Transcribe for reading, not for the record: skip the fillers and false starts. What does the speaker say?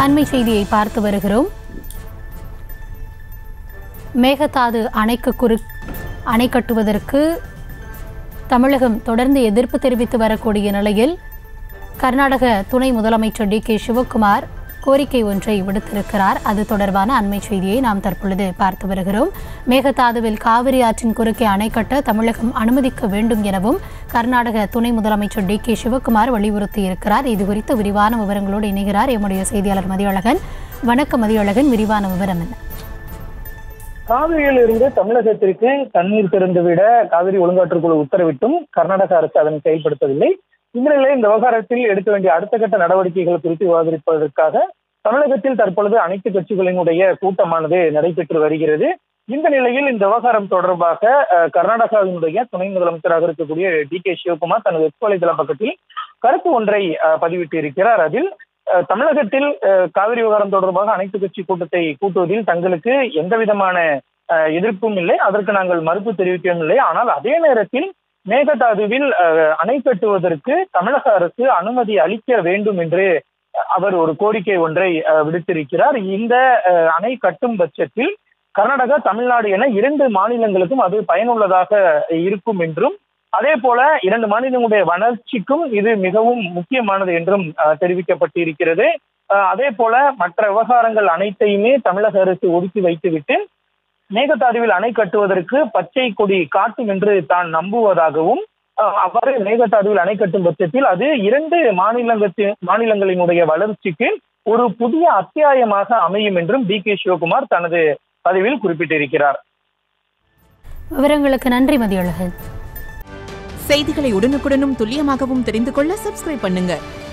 அண்மை செய்தியை பார்த்து வருகிறோம். மேகதாது அணை கட்டுவதற்கு தமிழகம் தொடர்ந்து எதிர்ப்பு தெரிவித்து வரக்கூடிய நிலையில் கர்நாடக துணை முதலமைச்சர் டி.கே. சிவக்குமார் கோரிக்கை ஒன்றை விடுத்திருக்கிறார். அது தொடர்பான அண்மை செய்தியை நாம் தற்பொழுது பார்த்து வருகிறோம். மேகதாதுவில் காவிரி ஆற்றின் குறுக்கே அணை கட்ட தமிழகம் அனுமதிக்க வேண்டும் எனவும் கர்நாடக துணை முதலமைச்சர் டி.கே. சிவக்குமார் வலியுறுத்தியிருக்கிறார். இது குறித்து விரிவான விவரங்களோடு இணைகிறார் எம்முடைய செய்தியாளர் மதியழகன். வணக்கம் மதியழகன், விரிவான விவரம் என்ன? காவிரியில் இருந்து தமிழகத்திற்கு தண்ணீர் திறந்துவிட காவிரி ஒழுங்காற்றுக்குழு உத்தரவிட்டும் கர்நாடக அரசு அதனை செயல்படுத்தவில்லை. இந்த நிலையில் இந்த விவகாரத்தில் எடுக்க வேண்டிய அடுத்த கட்ட நடவடிக்கைகள் குறித்து விவாதிப்பதற்காக தமிழகத்தில் தற்பொழுது அனைத்து கட்சிகளினுடைய கூட்டமானது நடைபெற்று வருகிறது. இந்த நிலையில் இந்த விவகாரம் தொடர்பாக கர்நாடகாவினுடைய துணை முதலமைச்சராக இருக்கக்கூடிய டி.கே. சிவக்குமார் தனது எக்ஸ் வலைதள பக்கத்தில் கருத்து ஒன்றை பதிவிட்டு இருக்கிறார். அதில் தமிழகத்தில் காவிரி விவகாரம் தொடர்பாக அனைத்து கட்சி கூட்டத்தை கூட்டுவதில் தங்களுக்கு எந்த விதமான எதிர்ப்பும் இல்லை, அதற்கு நாங்கள் மறுப்பு தெரிவிக்கவும் இல்லை. ஆனால் அதே நேரத்தில் மேகதாதுவில் அணை கட்டுவதற்கு தமிழக அரசு அனுமதி அளிக்க வேண்டும் என்று அவர் ஒரு கோரிக்கை ஒன்றை விடுத்திருக்கிறார். இந்த அணை கட்டும் பட்சத்தில் கர்நாடகா, தமிழ்நாடு என 2 மாநிலங்களுக்கும் அது பயனுள்ளதாக இருக்கும் என்றும், அதே போல 2 மாநிலங்களுடைய வளர்ச்சிக்கும் இது மிகவும் முக்கியமானது என்றும் தெரிவிக்கப்பட்டிருக்கிறது. அதே போல மற்ற விவகாரங்கள் அனைத்தையுமே தமிழக அரசு ஒதுக்கி வைத்துவிட்டு மேகதாதுவில் அணை கட்டுவதற்கு பச்சை கொடி காட்டும் என்று தான் நம்புவதாகவும், அவ்வாறு மேகதாதுவில் அணை கட்டும் பட்சத்தில் அது 2 மாநிலங்களினுடைய வளர்ச்சிக்கு ஒரு புதிய அத்தியாயமாக அமையும் என்றும் டி.கே. சிவக்குமார் தனது பதிவில் குறிப்பிட்டிருக்கிறார். விவரங்களுக்கு நன்றி மதியழகன். செய்திகளை உடனுக்குடனும் துல்லியமாகவும் தெரிந்து கொள்ள சப்ஸ்கிரைப் பண்ணுங்க.